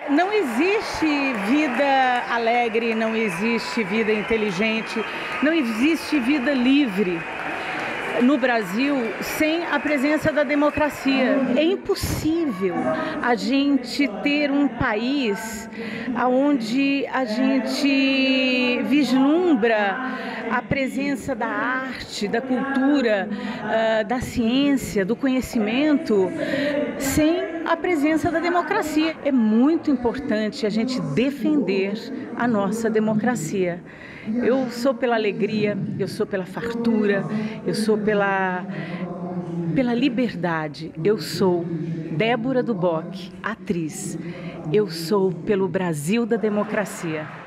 Não existe vida alegre, não existe vida inteligente, não existe vida livre no Brasil sem a presença da democracia. É impossível a gente ter um país onde a gente vislumbra a presença da arte, da cultura, da ciência, do conhecimento, sem a presença da democracia. É muito importante a gente defender a nossa democracia. Eu sou pela alegria, eu sou pela fartura, eu sou pela liberdade. Eu sou Débora Duboc, atriz. Eu sou pelo Brasil da democracia.